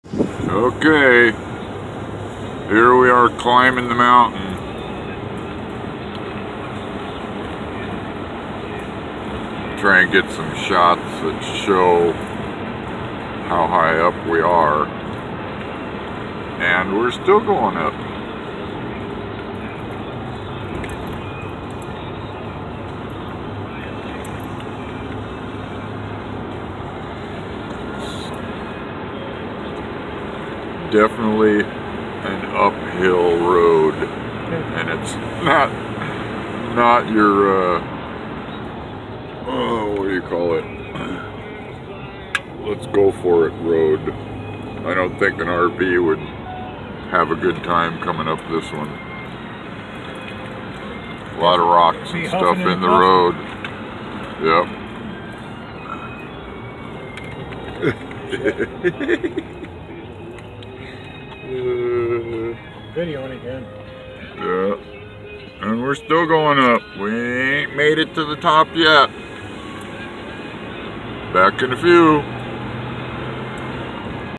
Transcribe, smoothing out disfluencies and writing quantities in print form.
Okay, here we are climbing the mountain. Try and get some shots that show how high up we are. And we're still going up. Definitely an uphill road, and it's not your what do you call it, let's go for it road. I don't think an RV would have a good time coming up this one. A lot of rocks and stuff in the road. Yep. Videoing again. Yeah, and we're still going up. We ain't made it to the top yet. Back in a few.